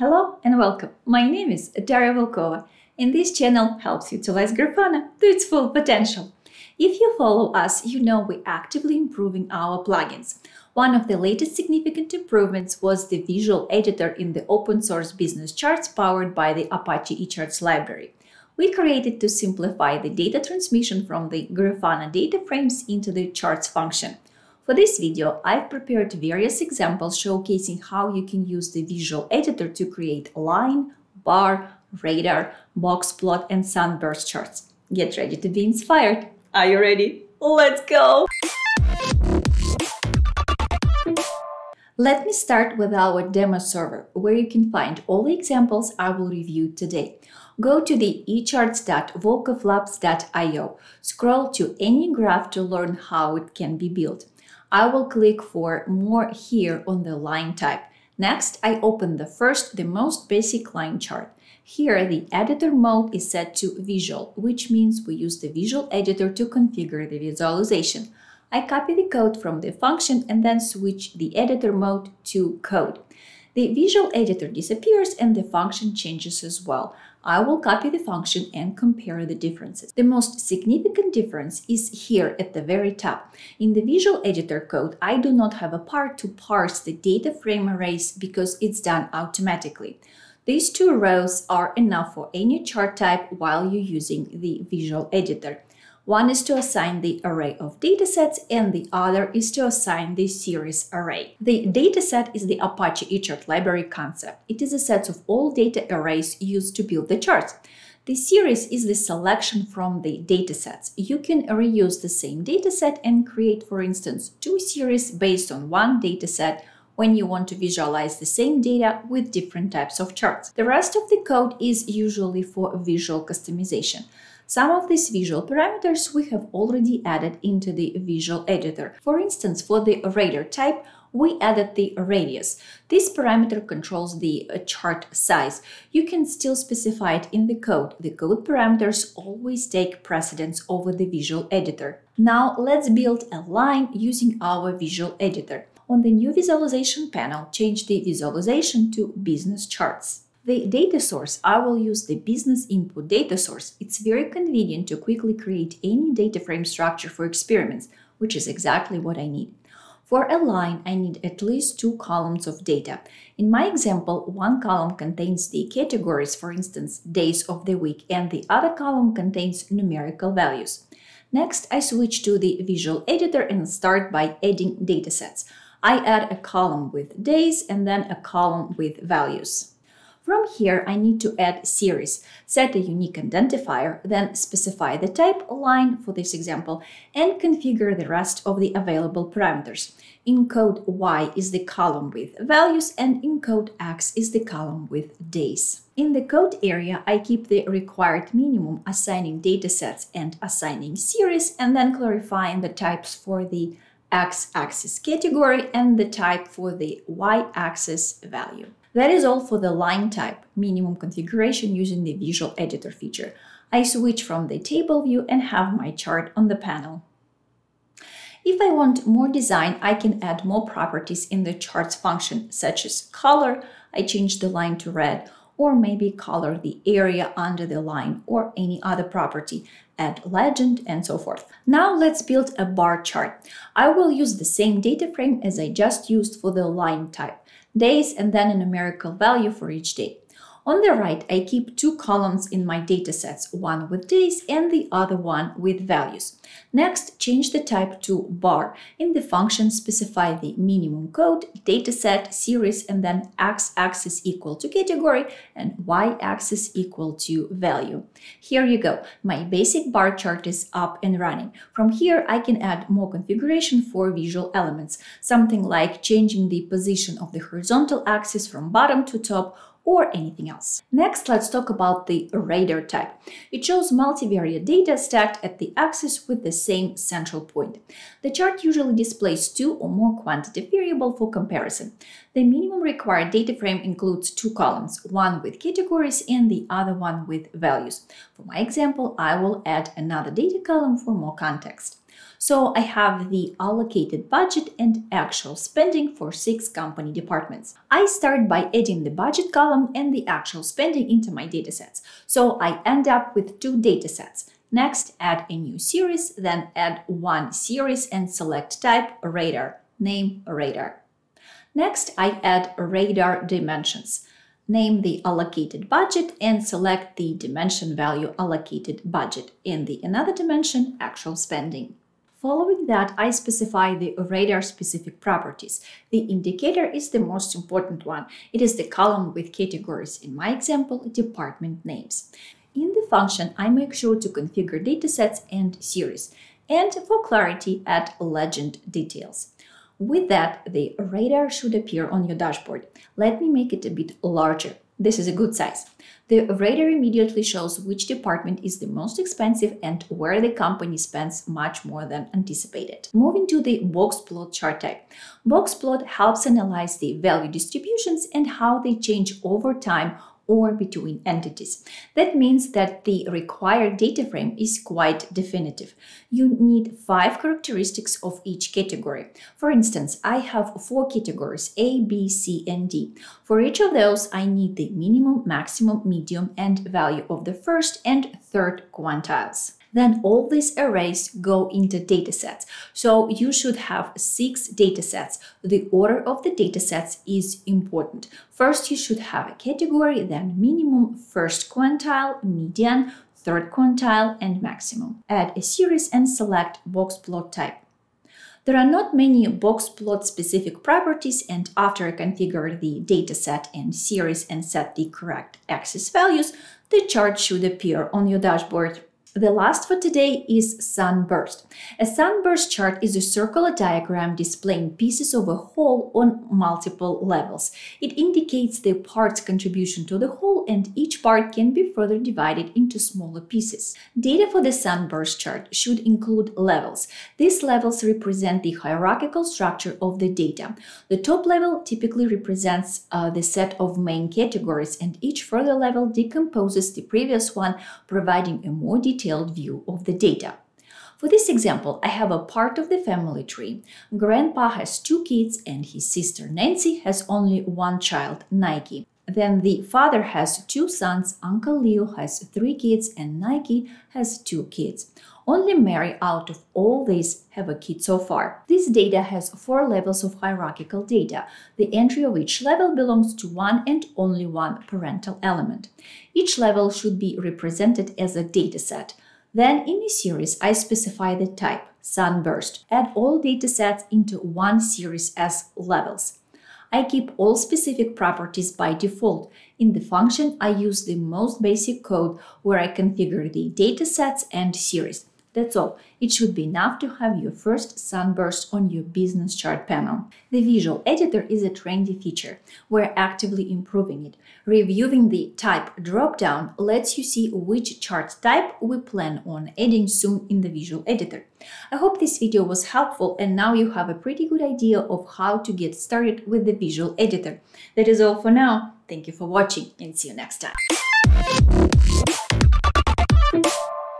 Hello and welcome. My name is Daria Volkova, and this channel helps utilize Grafana to its full potential. If you follow us, you know we're actively improving our plugins. One of the latest significant improvements was the visual editor in the open source business charts powered by the Apache eCharts library. We created to simplify the data transmission from the Grafana data frames into the charts function. For this video, I've prepared various examples showcasing how you can use the visual editor to create line, bar, radar, box plot, and sunburst charts. Get ready to be inspired. Are you ready? Let's go! Let me start with our demo server, where you can find all the examples I will review today. Go to the echarts.volkovlabs.io. Scroll to any graph to learn how it can be built. I will click for More here on the line type. Next, I open the most basic line chart. Here, the editor mode is set to Visual, which means we use the visual editor to configure the visualization. I copy the code from the function and then switch the editor mode to Code. The visual editor disappears and the function changes as well. I will copy the function and compare the differences. The most significant difference is here at the very top. In the visual editor code, I do not have a part to parse the data frame arrays because it's done automatically. These two rows are enough for any chart type while you're using the visual editor. One is to assign the array of datasets and the other is to assign the series array. The dataset is the Apache eChart library concept. It is a set of all data arrays used to build the charts. The series is the selection from the datasets. You can reuse the same dataset and create, for instance, two series based on one dataset when you want to visualize the same data with different types of charts. The rest of the code is usually for visual customization. Some of these visual parameters we have already added into the visual editor. For instance, for the radar type, we added the radius. This parameter controls the chart size. You can still specify it in the code. The code parameters always take precedence over the visual editor. Now let's build a line using our visual editor. On the new visualization panel, change the visualization to business charts. The data source, I will use the business input data source. It's very convenient to quickly create any data frame structure for experiments, which is exactly what I need. For a line, I need at least two columns of data. In my example, one column contains the categories, for instance, days of the week, and the other column contains numerical values. Next, I switch to the visual editor and start by adding datasets. I add a column with days and then a column with values. From here, I need to add series, set a unique identifier, then specify the type line for this example, and configure the rest of the available parameters. In code Y is the column with values, and in code X is the column with days. In the code area, I keep the required minimum, assigning datasets and assigning series, and then clarifying the types for the X-axis category and the type for the Y-axis value. That is all for the line type, minimum configuration using the visual editor feature. I switch from the table view and have my chart on the panel. If I want more design, I can add more properties in the charts function, such as color. I change the line to red, or maybe color the area under the line or any other property, add legend, and so forth. Now let's build a bar chart. I will use the same data frame as I just used for the line type. Days and then a numerical value for each day. On the right, I keep two columns in my datasets, one with days and the other one with values. Next, change the type to bar. In the function, specify the minimum code, dataset, series, and then x-axis equal to category and y-axis equal to value. Here you go. My basic bar chart is up and running. From here, I can add more configuration for visual elements, something like changing the position of the horizontal axis from bottom to top, or anything else. Next, let's talk about the radar type. It shows multivariate data stacked at the axis with the same central point. The chart usually displays two or more quantitative variables for comparison. The minimum required data frame includes two columns, one with categories and the other one with values. For my example, I will add another data column for more context. So I have the allocated budget and actual spending for 6 company departments. I start by adding the budget column and the actual spending into my datasets. So I end up with 2 datasets. Next, add a new series, then add one series and select type radar, name radar. Next, I add radar dimensions. Name the allocated budget and select the dimension value allocated budget. In the another dimension, actual spending. Following that, I specify the radar specific properties. The indicator is the most important one. It is the column with categories, in my example, department names. In the function, I make sure to configure datasets and series, and for clarity, add legend details. With that, the radar should appear on your dashboard. Let me make it a bit larger. This is a good size. The radar immediately shows which department is the most expensive and where the company spends much more than anticipated. Moving to the box plot chart type. Box plot helps analyze the value distributions and how they change over time or between entities. That means that the required data frame is quite definitive. You need 5 characteristics of each category. For instance, I have 4 categories A, B, C, and D. For each of those, I need the minimum, maximum, medium, and value of the first and third quantiles. Then all these arrays go into datasets. So you should have 6 datasets. The order of the datasets is important. First, you should have a category, then minimum, first quantile, median, third quantile, and maximum. Add a series and select box plot type. There are not many box plot specific properties, and after I configure the dataset and series and set the correct axis values, the chart should appear on your dashboard. The last for today is sunburst. A sunburst chart is a circular diagram displaying pieces of a whole on multiple levels. It indicates the part's contribution to the whole, and each part can be further divided into smaller pieces. Data for the sunburst chart should include levels. These levels represent the hierarchical structure of the data. The top level typically represents the set of main categories, and each further level decomposes the previous one, providing a more detailed view of the data. For this example, I have a part of the family tree. Grandpa has 2 kids and his sister Nancy has only 1 child, Nike. Then the father has 2 sons, Uncle Leo has 3 kids, and Nike has 2 kids. Only Mary out of all these have a kid so far. This data has 4 levels of hierarchical data. The entry of each level belongs to one and only one parental element. Each level should be represented as a dataset. Then in a series, I specify the type, sunburst. Add all datasets into one series as levels. I keep all specific properties by default. In the function, I use the most basic code where I configure the datasets and series. That's all. It should be enough to have your first sunburst on your business chart panel. The visual editor is a trendy feature. We're actively improving it. Reviewing the type dropdown lets you see which chart type we plan on adding soon in the visual editor. I hope this video was helpful, and now you have a pretty good idea of how to get started with the visual editor. That is all for now. Thank you for watching and see you next time.